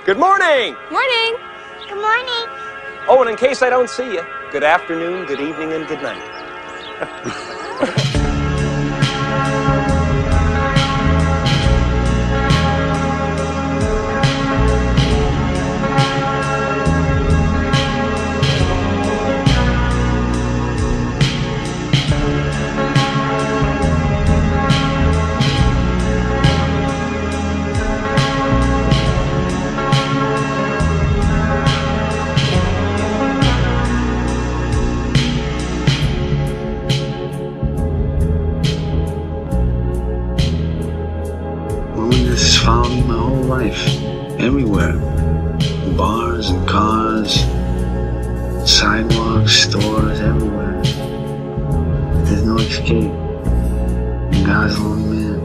Good morning. Morning. Good morning. Oh, and in case I don't see you, good afternoon, good evening, and good night. Loneliness has followed me my whole life, everywhere. Bars and cars, sidewalks, stores, everywhere. There's no escape. And God's a lonely man.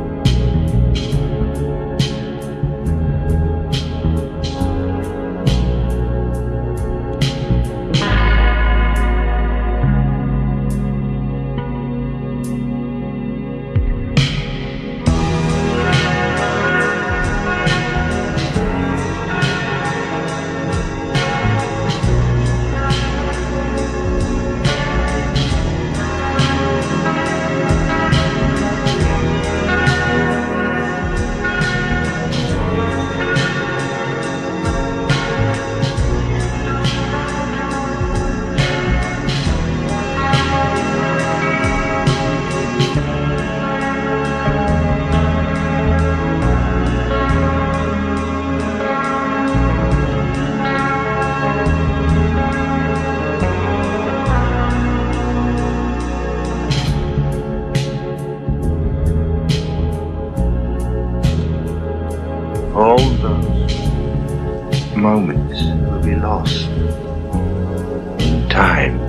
All those moments will be lost in time.